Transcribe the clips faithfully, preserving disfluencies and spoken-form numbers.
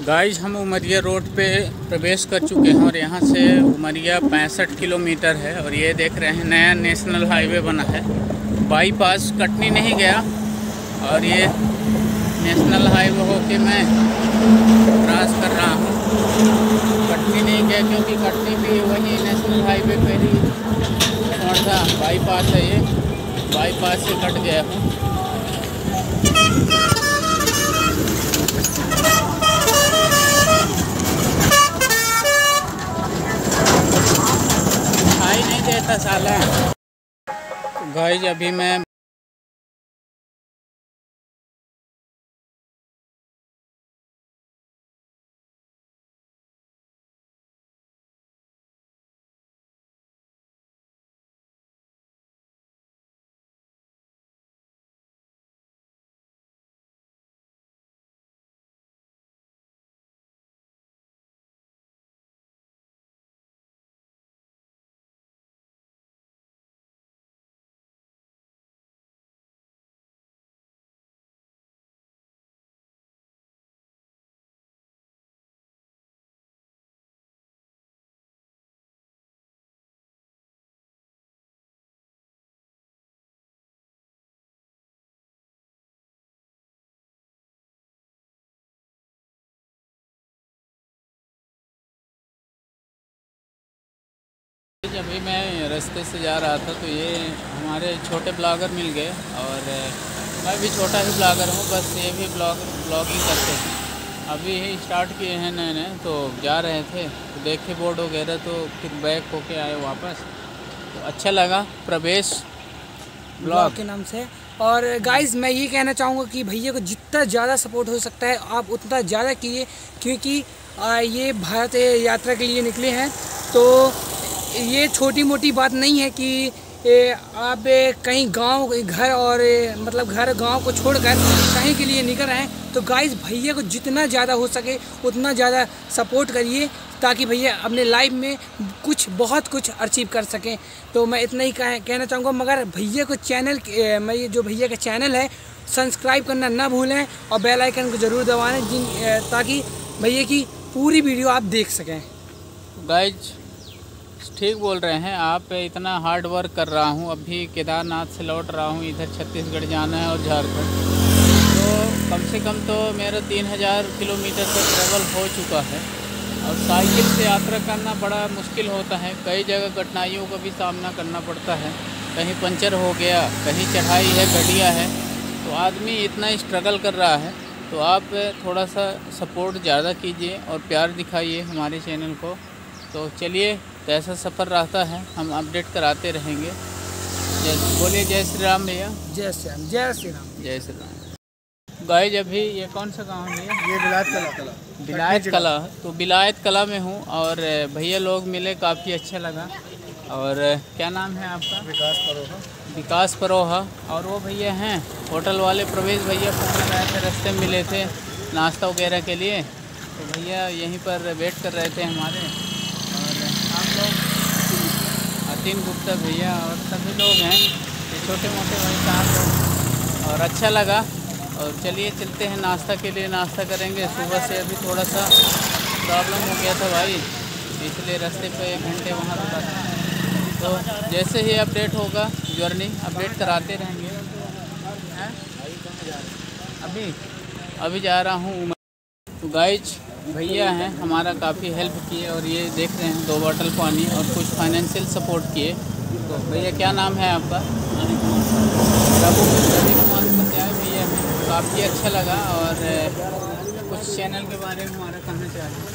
Guys हम Umaria road पे प्रवेश कर चुके हैं और यहाँ से उमरिया पैंसठ किलोमीटर है। और ये देख रहे हैं नया नेशनल हाईवे बना है। बाईपास कटनी नहीं गया और ये नेशनल हाईवे होके मैं क्रॉस कर रहा हूँ। कटनी नहीं गया क्योंकि कटनी भी वही नेशनल हाईवे पे ही थोड़ा सा बाईपास है। ये बाईपास से कट गया हूँ। नहीं देता साला। गाइस अभी मैं अभी मैं रास्ते से जा रहा था तो ये हमारे छोटे ब्लॉगर मिल गए। और मैं भी छोटा ही ब्लॉगर हूँ, बस ये भी ब्लॉग ब्लॉगिंग करते हैं। अभी ही स्टार्ट किए हैं नए नए, तो जा रहे थे तो देखे बोर्ड वगैरह तो फिर बैक होके आए वापस। तो अच्छा लगा प्रवेश ब्लॉग के नाम से। और गाइस मैं ये कहना चाहूँगा कि भैया को जितना ज़्यादा सपोर्ट हो सकता है आप उतना ज़्यादा कीजिए, क्योंकि ये भारत यात्रा के लिए निकले हैं। तो ये छोटी मोटी बात नहीं है कि ए, आप कहीं गांव घर और मतलब घर गांव को छोड़कर कहीं के लिए निकल रहे हैं। तो गाइस भैया को जितना ज़्यादा हो सके उतना ज़्यादा सपोर्ट करिए, ताकि भैया अपने लाइफ में कुछ बहुत कुछ अचीव कर सकें। तो मैं इतना ही कह, कहना चाहूँगा। मगर भैया को चैनल मैं ये जो भैया का चैनल है सब्सक्राइब करना ना भूलें और बेल आइकन को ज़रूर दबाएं, जिन ताकि भैया की पूरी वीडियो आप देख सकें। गाइस ठीक बोल रहे हैं आप। इतना हार्ड वर्क कर रहा हूँ। अभी केदारनाथ से लौट रहा हूँ, इधर छत्तीसगढ़ जाना है और झारखंड। तो कम से कम तो मेरा तीन हज़ार किलोमीटर का ट्रैवल हो चुका है। और साइकिल से यात्रा करना बड़ा मुश्किल होता है। कई जगह कठिनाइयों का भी सामना करना पड़ता है। कहीं पंचर हो गया, कहीं चढ़ाई है, गड्ढिया है, तो आदमी इतना स्ट्रगल कर रहा है। तो आप थोड़ा सा सपोर्ट ज़्यादा कीजिए और प्यार दिखाइए हमारे चैनल को। तो चलिए कैसा सफ़र रहता है हम अपडेट कराते रहेंगे। जय बोलिए जय श्री राम भैया। जय श्री राम, जय श्री राम, जय श्री राम। गाइस अभी ये कौन सा गांव है भैया? ये बिलायत कला कला बिलायत कला। तो बिलायत कला में हूँ और भैया लोग मिले, काफ़ी अच्छा लगा। और क्या नाम है आपका? विकास परोहा। विकास परोहा। और वो भैया हैं होटल वाले प्रवेश भैया, फोन लगाए थे, रास्ते में मिले थे नाश्ता वगैरह के लिए। तो भैया यहीं पर वेट कर रहे थे हमारे। अतीन गुप्ता भैया और सभी लोग हैं, ये छोटे मोटे भाई साहब लोग। और अच्छा लगा। और चलिए चलते हैं नाश्ता के लिए, नाश्ता करेंगे। सुबह से अभी थोड़ा सा प्रॉब्लम हो गया था भाई, इसलिए रास्ते पे एक घंटे वहाँ रुका था। तो जैसे ही अपडेट होगा जर्नी अपडेट कराते रहेंगे। अभी अभी जा रहा हूँ। तो गाइज भैया हैं हमारा काफ़ी हेल्प किए। और ये देख रहे हैं दो बोतल पानी और कुछ फाइनेंशियल सपोर्ट किए। तो भैया क्या नाम है आपका? रवि रवि कुमार उपाध्याय भैया हैं। काफ़ी अच्छा लगा। और कुछ चैनल के बारे में हमारा कहना चाहिए।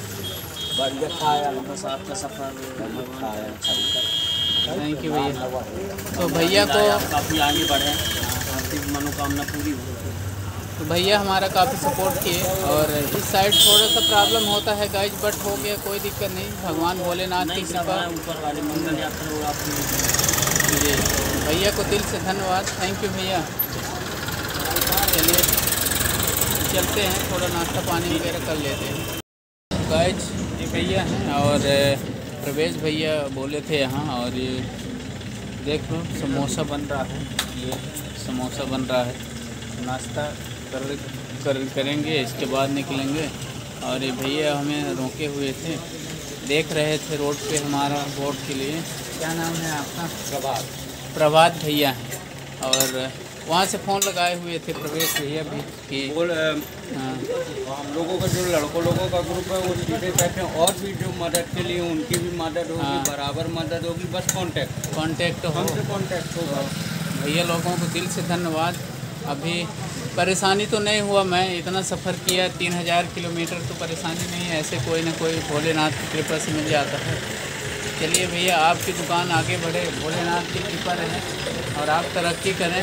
थैंक यू भैया। तो भैया को काफ़ी आगे बढ़े, आपकी मनोकामना पूरी हो। तो भैया हमारा काफ़ी सपोर्ट किए। और इस साइड थोड़ा सा प्रॉब्लम होता है गाइज, बट हो गया, कोई दिक्कत नहीं। भगवान भोलेनाथ की कृपा। ऊपर वाले मंगल यात्रा होगा आपकी। जी भैया को दिल से धन्यवाद, थैंक यू भैया। चलिए चलते हैं, थोड़ा नाश्ता पानी वगैरह कर लेते हैं। गाइज ये भैया हैं और प्रवेश भैया बोले थे यहाँ। और ये देख लो समोसा बन रहा है, ये समोसा बन रहा है। नाश्ता कर, कर करेंगे, इसके बाद निकलेंगे और ये भैया हमें रोके हुए थे, देख रहे थे रोड पे हमारा वोट के लिए। क्या नाम है आपका? प्रभात प्रभात भैया हैं, और वहाँ से फ़ोन लगाए हुए थे प्रवेश भैया भी कि बोल हाँ, हम लोगों का जो लड़कों लोगों का ग्रुप है वो सीधे कहते हैं, और भी जो मदद के लिए उनकी भी मदद होगी, हाँ। बराबर मदद होगी, बस कांटेक्ट कांटेक्ट हो। हमसे कांटेक्ट होगा। भैया लोगों को दिल से धन्यवाद। अभी परेशानी तो नहीं हुआ, मैं इतना सफ़र किया तीन हज़ार किलोमीटर, तो परेशानी नहीं है, ऐसे कोई ना कोई भोलेनाथ की कृपा से मिल जाता है। चलिए भैया, आपकी दुकान आगे बढ़े, भोलेनाथ की कृपा रहे और आप तरक्की करें।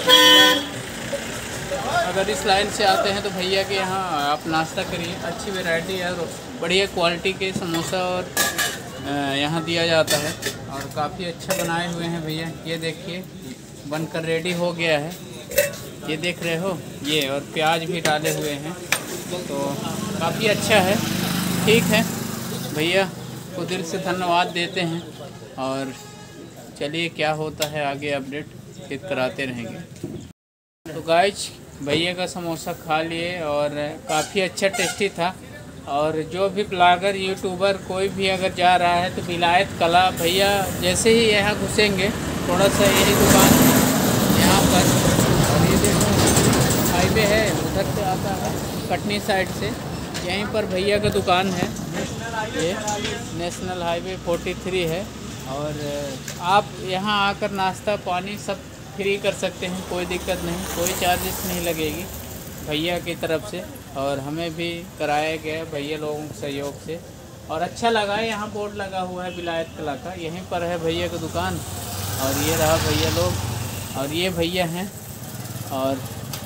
अगर इस लाइन से आते हैं तो भैया के यहाँ आप नाश्ता करिए, अच्छी वैरायटी है और बढ़िया क्वालिटी के समोसा और यहाँ दिया जाता है, और काफ़ी अच्छा बनाए हुए हैं भैया। ये देखिए बनकर रेडी हो गया है, ये देख रहे हो ये, और प्याज भी डाले हुए हैं, तो काफ़ी अच्छा है। ठीक है भैया को दिल से धन्यवाद देते हैं, और चलिए क्या होता है आगे अपडेट फिर कराते रहेंगे। तो गाइज भैया का समोसा खा लिए और काफ़ी अच्छा टेस्टी था। और जो भी ब्लॉगर यूट्यूबर कोई भी अगर जा रहा है तो विलायत कला भैया जैसे ही यहाँ घुसेंगे, थोड़ा सा यही दुकान यहाँ पर, और ये देखो हाईवे है उधर से आता है कटनी साइड से, यहीं पर भैया का दुकान है। ये नेशनल हाईवे तैंतालीस है, और आप यहाँ आकर नाश्ता पानी सब फ्री कर सकते हैं, कोई दिक्कत नहीं, कोई चार्जेस नहीं लगेगी भैया की तरफ से, और हमें भी कराया गया भैया लोगों के सहयोग से। और अच्छा लगा, यहाँ बोर्ड लगा हुआ है विलायत कला का, यहीं पर है भैया की दुकान। और ये रहा भैया लोग, और ये भैया हैं, और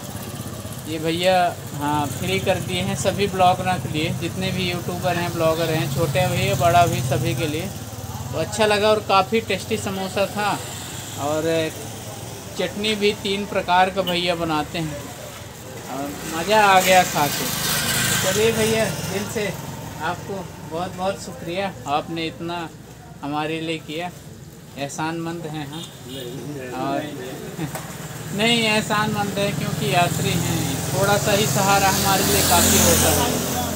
ये भैया हाँ फ्री कर दिए हैं सभी ब्लॉगर के लिए, जितने भी यूट्यूबर हैं ब्लॉगर हैं, छोटे भी बड़ा भी सभी के लिए। तो अच्छा लगा, और काफ़ी टेस्टी समोसा था, और चटनी भी तीन प्रकार का भैया बनाते हैं, और मज़ा आ गया खा के। चलिए भैया दिल से आपको बहुत बहुत शुक्रिया, आपने इतना हमारे लिए किया, एहसानमंद हैं हम। और नहीं एहसानमंद है क्योंकि यात्री हैं, थोड़ा सा ही सहारा हमारे लिए काफ़ी होता है।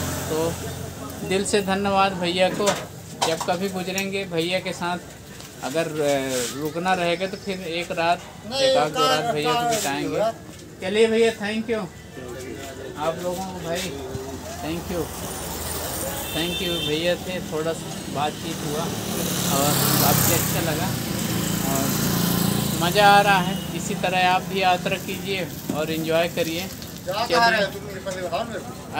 तो दिल से धन्यवाद भैया को, जब कभी गुजरेंगे भैया के साथ अगर रुकना रहेगा तो फिर एक रात एक आध दो रात भैया को बिताएंगे। चलिए भैया थैंक यू आप लोगों को भाई, थैंक यू थैंक यू भैया थे, थोड़ा सा बातचीत हुआ और काफ़ी अच्छा लगा और मज़ा आ रहा है। इसी तरह आप भी यात्रा कीजिए और एंजॉय करिए। चलिए